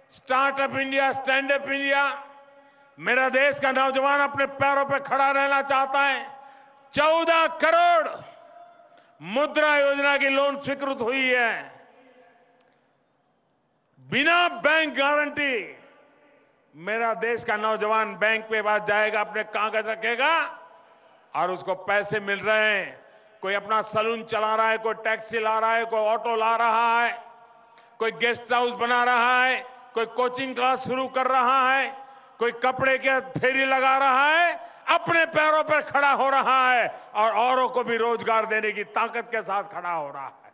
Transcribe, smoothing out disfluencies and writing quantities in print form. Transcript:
Startup India, stand up India. मेरा देश का नौजवान अपने पैरों पर खड़ा रहना चाहता है। 14 करोड़ मुद्रा योजना की लोन स्वीकृत हुई है। बिना बैंक गारंटी मेरा देश का नौजवान बैंक पे पास जाएगा, अपने कागज रखेगा और उसको पैसे मिल रहे हैं। कोई अपना सलून चला रहा है, कोई टैक्सी ला रहा है, कोई ऑटो ला रहा है, कोई गेस्ट हाउस बना रहा है, कोई कोचिंग क्लास शुरू कर रहा है, कोई कपड़े के फेरी लगा रहा है, अपने पैरों पर खड़ा हो रहा है और औरों को भी रोजगार देने की ताकत के साथ खड़ा हो रहा है।